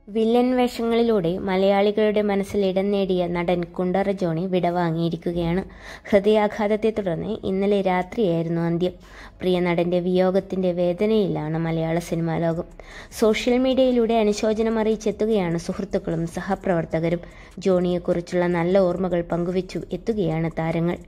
Villain വേഷങ്ങളിലൂടെ മലയാളികളുടെ മനസ്സിൽ ഇടം നേടിയ നടൻ കുണ്ടറ ജോണി വിടവാങ്ങിയിരിക്കുകയാണ്. ഹൃദയാഘാതത്തെ തുടർന്ന് ഇന്നലെ രാത്രിയായിരുന്നു അന്ത്യം. പ്രിയ നടന്റെ വിയോഗത്തിന്റെ വേദനയിലാണ് മലയാള സിനിമാ ലോകം. സോഷ്യൽ മീഡിയയിലൂടെ അനുശോചനം അറിയിച്ചെത്തുകയാണ് സുഹൃത്തുക്കളും സഹപ്രവർത്തകരും. ജോണിയെക്കുറിച്ചുള്ള നല്ല ഓർമ്മകൾ പങ്കുവച്ചു എത്തുകയാണ് താരങ്ങൾ.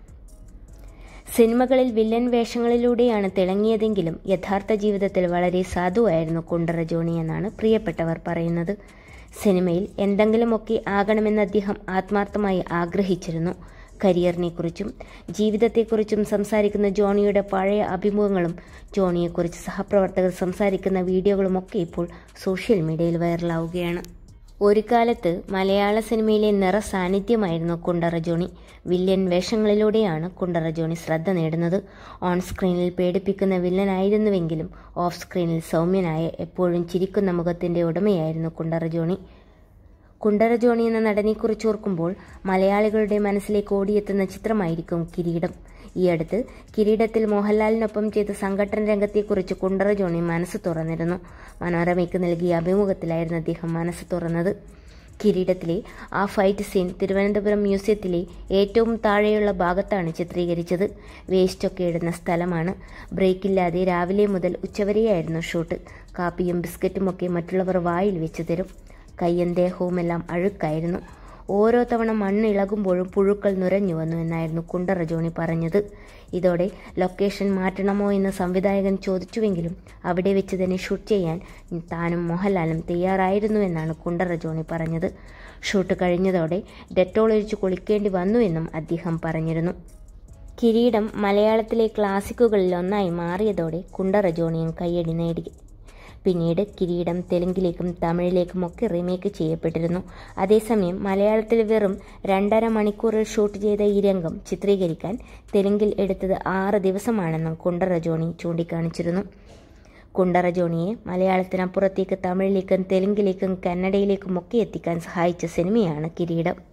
സിനിമകളിൽ വില്ലൻ വേഷങ്ങളിലൂടെയാണ് തിളങ്ങിയതെങ്കിലും യഥാർത്ഥ ജീവിതത്തിൽ വളരെ സാധുവായിരുന്നു കുണ്ടറ ജോണി എന്നാണ് പ്രിയപ്പെട്ടവർ പറയുന്നത്. സിനിമയിൽ എന്തെങ്കിലുമൊക്കെ ആകണമെന്ന് അദ്ദേഹം ആത്മാർത്ഥമായി ആഗ്രഹിച്ചിരുന്നു. കരിയറിനെക്കുറിച്ചും ജീവിതത്തെക്കുറിച്ചും സംസാരിക്കുന്ന ജോണിയുടെ പഴയ അഭിമുഖങ്ങളും ജോണിയെക്കുറിച്ച് സഹപ്രവർത്തകർ സംസാരിക്കുന്ന വീഡിയോകളുമൊക്കെ ഇപ്പോൾ സോഷ്യൽ മീഡിയയിൽ വൈറലാവുകയാണ്. ഒരു കാലത്ത് മലയാള സിനിമയിലെ നിറ സാന്നിധ്യമായിരുന്നു കുണ്ടറ ജോണി. വില്ലൻ വേഷങ്ങളിലൂടെയാണ് കുണ്ടറ ജോണി ശ്രദ്ധ നേടുന്നത്. ഓൺ സ്ക്രീനിൽ പേടിപ്പിക്കുന്ന വില്ലനായിരുന്നുവെങ്കിലും ഓഫ് സ്ക്രീനിൽ സൗമ്യനായ എപ്പോഴും ചിരിക്കുന്ന മുഖത്തിന്റെ ഉടമയായിരുന്നു കുണ്ടറ ജോണി. കുണ്ടറ ജോണി എന്ന നടനെക്കുറിച്ച് ഓർക്കുമ്പോൾ മലയാളികളുടെ മനസ്സിലേക്ക് ഓടിയെത്തുന്ന ചിത്രമായിരിക്കും കിരീടം. ഈ അടുത്ത് കിരീടത്തിൽ മോഹൻലാലിനൊപ്പം ചെയ്ത സംഘട്ടന രംഗത്തെക്കുറിച്ച് കുണ്ടറ ജോണി മനസ്സ് തുറന്നിരുന്നു. മനോരമയ്ക്ക് നൽകിയ അഭിമുഖത്തിലായിരുന്നു അദ്ദേഹം മനസ്സ് തുറന്നത്. കിരീടത്തിലെ ആ ഫൈറ്റ് സീൻ തിരുവനന്തപുരം മ്യൂസിയത്തിലെ ഏറ്റവും താഴെയുള്ള ഭാഗത്താണ് ചിത്രീകരിച്ചത്. വേസ്റ്റൊക്കെ ഇടുന്ന സ്ഥലമാണ്. ബ്രേക്കില്ലാതെ രാവിലെ മുതൽ ഉച്ചവരെയായിരുന്നു ഷൂട്ട്. കാപ്പിയും ബിസ്ക്കറ്റുമൊക്കെ മറ്റുള്ളവർ വായിൽ വെച്ച് തരും. കയ്യും ദേഹവുമെല്ലാം അഴുക്കായിരുന്നു. ഓരോ തവണ മണ്ണ് ഇളകുമ്പോഴും പുഴുക്കൾ നുരഞ്ഞു വന്നു എന്നായിരുന്നു കുണ്ടറ ജോണി പറഞ്ഞത്. ഇതോടെ ലൊക്കേഷൻ മാറ്റണമോ എന്ന് സംവിധായകൻ ചോദിച്ചുവെങ്കിലും അവിടെ വെച്ച് തന്നെ ഷൂട്ട് ചെയ്യാൻ താനും മോഹൻലാലും തയ്യാറായിരുന്നുവെന്നാണ് കുണ്ടറ ജോണി പറഞ്ഞത്. ഷൂട്ട് കഴിഞ്ഞതോടെ ഡെറ്റോൾ ഒഴിച്ച് കുളിക്കേണ്ടി വന്നുവെന്നും അദ്ദേഹം പറഞ്ഞിരുന്നു. കിരീടം മലയാളത്തിലെ ക്ലാസിക്കുകളിൽ ഒന്നായി മാറിയതോടെ കുണ്ടറ ജോണിയും കയ്യടി നേടി. പിന്നീട് കിരീടം തെലുങ്കിലേക്കും തമിഴിലേക്കുമൊക്കെ റീമേക്ക് ചെയ്യപ്പെട്ടിരുന്നു. അതേസമയം മലയാളത്തിൽ വെറും 2.5 മണിക്കൂറിൽ ഷൂട്ട് ചെയ്ത ഈ രംഗം ചിത്രീകരിക്കാൻ തെലുങ്കിൽ എടുത്തത് 6 ദിവസമാണെന്നും കുണ്ടറ ജോണി ചൂണ്ടിക്കാണിച്ചിരുന്നു. കുണ്ടറ ജോണിയെ മലയാളത്തിനപ്പുറത്തേക്ക് തമിഴിലേക്കും തെലുങ്കിലേക്കും കന്നഡയിലേക്കുമൊക്കെ എത്തിക്കാൻ സഹായിച്ച സിനിമയാണ് കിരീടം.